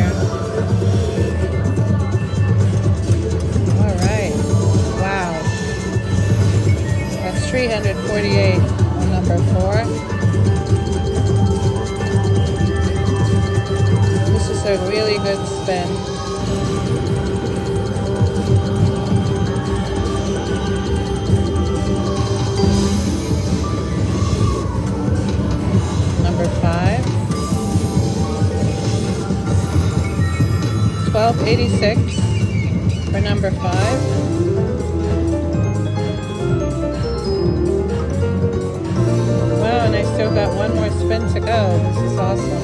there. All right. Wow. That's 348 on number 4. This is a really good spin. Number 5. 1286 for number 5. Wow, and I still got one more spin to go. This is awesome.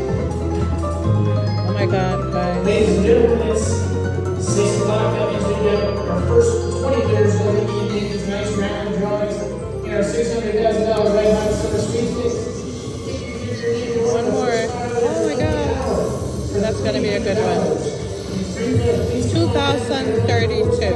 Oh my God, guys. Ladies and gentlemen, it's 6 o'clock. That means we get our first 20 winners of the evening. Tonight's random drawings in our $600,000 Red Hot Summer Sweepstakes. One more. Oh my God. That's going to be a good one. 2032.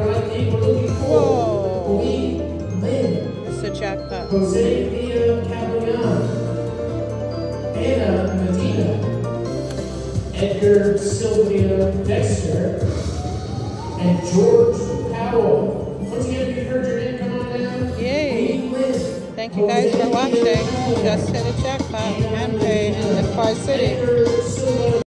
Whoa. It's a jackpot. Jose Villa Caprian, Anna Medina, Edgar Sylvia Dexter, and George Powell. Once again, if you heard your name, come on down. Yay. Thank you guys for watching. Just hit a jackpot and pay in the Quad City.